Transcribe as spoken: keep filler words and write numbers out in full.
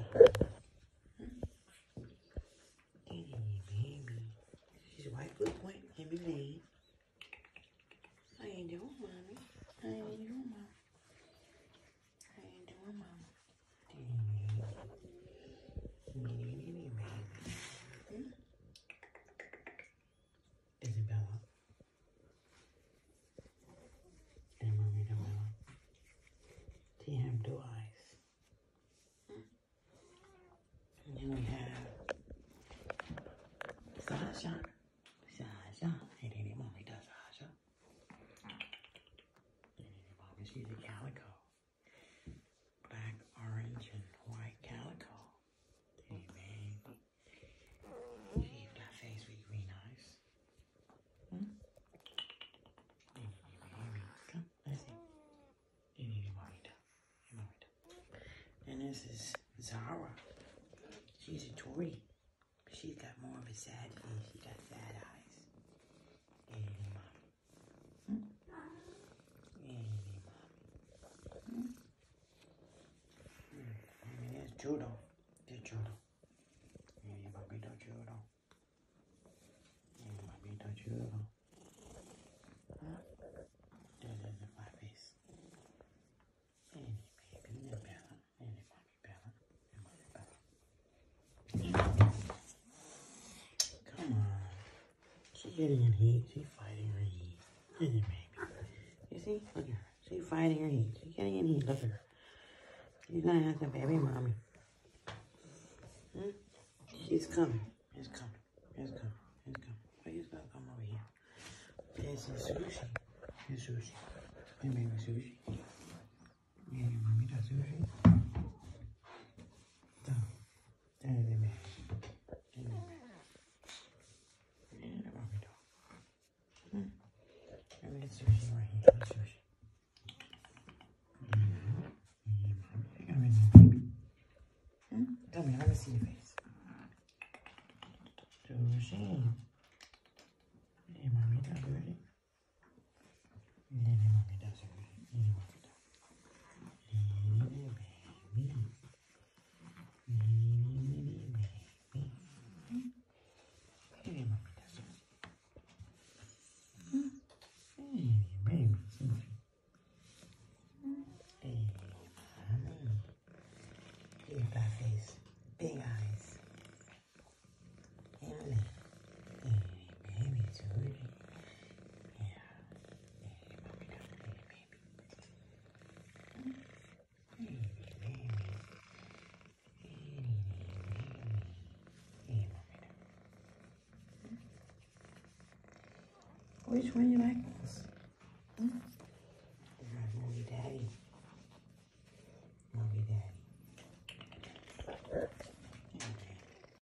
Baby. She's white foot point. Give me leg. How you doing, mommy? How you doing, mom? How you doing, mom? Isabella. And mommy don't know. She have two eyes. And then we have Sasha. Sasha. Hey, Daddy, mommy does Sasha. Daddy, mommy, she's a calico. Black, orange, and white calico. Hey, baby. She's got face with green eyes. Hmm? Hey, baby. Come, let's see. Hey, mommy does. Hey, mommy does. And this is Zara. She's a Tory. But she's got more of a sad face. She got sad eyes. Hey, mommy. Hmm? Hey, mommy. Hmm? Hmm. And there's Judo. There's Judo. Hey, papito Judo. Hey, papito Judo. Huh? There's a flat face. Hey, baby. There's Bella. Hey, mommy Bella. Hey, mommy Bella. Come on. She's getting in heat. She's fighting her heat. Isn't it, baby? You see? Look at her. She's fighting her heat. She's getting in heat. Look at her. She's gonna have some baby mommy. Hmm? She's coming. It's coming. It's coming. It's coming. But he's gonna come over here. There's his sushi. His sushi. Hey, baby, sushi. Yeah, mommy does sushi. So, there's the baby. There's the baby. Yeah, what we do? Hmm? And there's sushi right here. There's sushi. Yeah, yeah, mommy. Come in here, baby. Hmm? Come here, let me see your face. Sushi. Hey, mommy does sushi. Yeah, mommy does sushi. Yeah, mommy does. Yeah, baby. Hey, mommy does sushi. Hey, baby, sushi. Hey, mommy. Big fat face. Big eyes. Hey, mommy. Hey, baby, sushi. Yeah. Hey, mommy does. Hey, baby. Hey, baby. Hey, mommy does. Which one you like most?